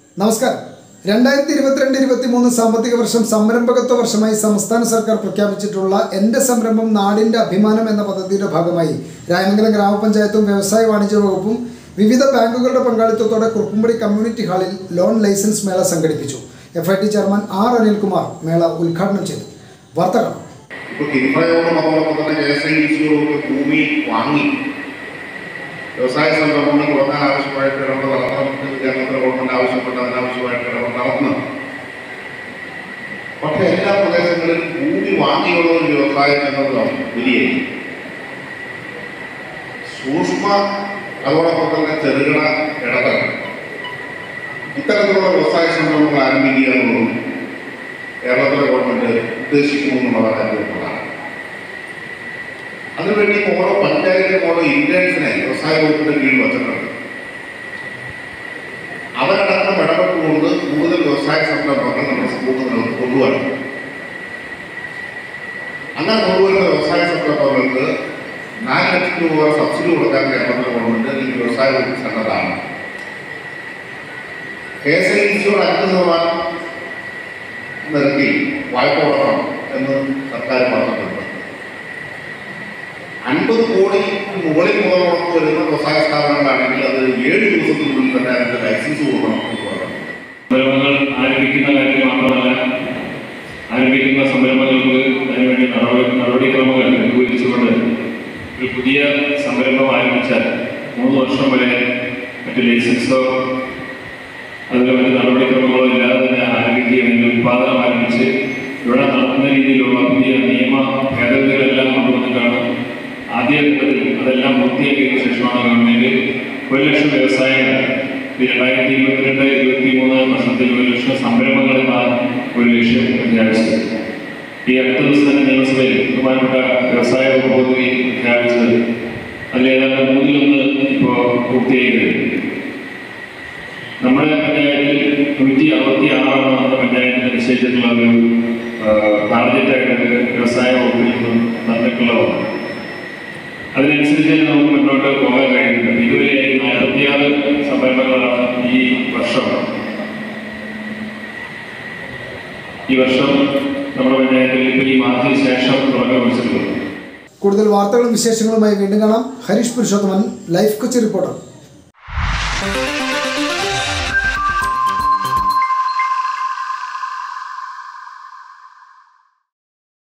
നമസ്കാരം. 2022-23 സാമ്പത്തിക വർഷം സംരംഭകത്വ വർഷമായി സംസ്ഥാന സർക്കാർ പ്രഖ്യാപിച്ചിട്ടുള്ള എൻ്റെ സംരംഭം നാടിൻ്റെ അഭിമാനം എന്ന പദ്ധതിയുടെ ഭാഗമായി രായമംഗലം ഗ്രാമപഞ്ചായത്തും വ്യവസായ വാണിജ്യ വകുപ്പും വിവിധ ബാങ്കുകളുടെ പങ്കാളിത്തത്തോടെ കുറുപ്പുംപടി കമ്മ്യൂണിറ്റി ഹാളിൽ ലോൺ ലൈസൻസ് മേള സംഘടിപ്പിച്ചു. FIT chairman R. അനിൽകുമാർ മേള ഉദ്ഘാടനം ചെയ്തു. വാർത്തകൾ വ്യവസായ സംരംഭങ്ങൾ തുടങ്ങാൻ ആവശ്യമായിട്ട് ഇടപെടൽ നടത്തണമെന്ന് കേരളത്തിലെ ഗവൺമെന്റ് ആവശ്യപ്പെട്ട അതിനാവശ്യമായിട്ട് ഇടപെടൽ നടത്തുന്നത്. പക്ഷേ എല്ലാ പ്രദേശങ്ങളിലും ഭൂമി വാങ്ങിയുള്ള ഒരു വ്യവസായം എന്നതാണ് വലിയ സൂക്ഷ്മ അതോടൊപ്പം തന്നെ ചെറുകിട ഇടപെടൽ ഇത്തരത്തിലുള്ള വ്യവസായ സംരംഭങ്ങൾ ആരംഭിക്കുക എന്നുള്ളതും കേരളത്തിലെ ഗവൺമെന്റ് ഉദ്ദേശിക്കുന്നു എന്നുള്ളതാണ് എൻ്റെ പ്രധാനം. അതിനുവേണ്ടി ഓരോ പഞ്ചായത്തിലും ഓരോ ഇന്റേൺസിനെ വ്യവസായ വകുപ്പിന്റെ കീഴിൽ വച്ചിട്ടുണ്ട്. അവരടക്കം ഇടപെട്ടുകൊണ്ട് കൂടുതൽ വ്യവസായ സംരംഭങ്ങൾ നമ്മുടെ സമൂഹത്തിനകത്ത് കൊണ്ടുവരണം. അങ്ങനെ കൊണ്ടുവരുന്ന വ്യവസായ സംരംഭങ്ങൾക്ക് 4 ലക്ഷം രൂപ സബ്സിഡി കൊടുക്കാൻ കേരളത്തിലെ ഗവൺമെന്റ് അല്ലെങ്കിൽ വ്യവസായ വകുപ്പ് സന്നദ്ധമാണ്. KSIDCയോട് 5% നിരക്കി വായ്പ കൊടുക്കണം എന്ന് സർക്കാർ പറഞ്ഞിട്ടുണ്ട്. 50 കോടി മുകളിൽ മുതൽ മുടക്ക് വരുന്ന വ്യവസായ സ്ഥാപനങ്ങളാണെങ്കിൽ അത് 7 ദിവസത്തിനുള്ളിൽ തന്നെ അതിന്റെ ലൈസൻസ് കൊടുക്കണം എന്ന് പറയുന്നത്. സംരംഭങ്ങൾ ആരംഭിക്കുന്ന കാര്യം മാത്രമല്ല, ആരംഭിക്കുന്ന സംരംഭങ്ങൾക്ക് അതിനുവേണ്ടി നടപടിക്രമങ്ങൾ രൂപീകരിച്ചുകൊണ്ട് ഒരു പുതിയ സംരംഭം ആരംഭിച്ചാൽ 3 വർഷം വരെ മറ്റ് ലൈസൻസോ അതിന് മറ്റ് നടപടിക്രമങ്ങളോ ഇല്ലാതെ തന്നെ ആരംഭിക്കുകയും ഉത്പാദനം ആരംഭിച്ച് ഇവിടെ നടത്തുന്ന രീതിയിലുള്ള പുതിയ നിയമ ഭേദഗതികളെല്ലാം കൊണ്ടുവന്നിട്ടാണ് ആദ്യഘട്ടത്തിൽ അതെല്ലാം പൂർത്തിയാക്കിയതിനു ശേഷമാണ് ഗവൺമെന്റ് 1 ലക്ഷം വ്യവസായങ്ങൾ 2022-23 വർഷത്തിൽ 1 ലക്ഷം സംരംഭങ്ങളെന്ന ഒരു ലക്ഷ്യം പ്രഖ്യാപിച്ചത്. ഈ അടുത്ത ദിവസം തന്നെ നിയമസഭയിൽ ബഹുമാനപ്പെട്ട വ്യവസായ വകുപ്പ് മന്ത്രി പ്രഖ്യാപിച്ചത് അതിലേതാണ്ട് 3-1 ഇപ്പോൾ പൂർത്തിയായത്. നമ്മുടെ പഞ്ചായത്തിൽ 166 നമ്മുടെ പഞ്ചായത്തിൽ നിശ്ചയിച്ചിട്ടുള്ള ഒരു ടാർഗറ്റായിട്ട് വ്യവസായ വകുപ്പിൽ നിന്നും തന്നിട്ടുള്ളതാണ്. അതിനനുസരിച്ച് നമുക്ക് മുന്നോട്ട് പോകാൻ കഴിയുന്നുണ്ട്. ഇതുവരെ 46 സംരംഭങ്ങളാണ് ഈ വർഷം നമ്മുടെ പഞ്ചായത്തിൽ ഈ മാസത്തിന് ശേഷം തുടങ്ങാൻ വെച്ചിട്ടുള്ളത്. കൂടുതൽ വാർത്തകളും വിശേഷങ്ങളുമായി വീണ്ടും കാണാം. Harish Purushothaman, life Kochi reporter.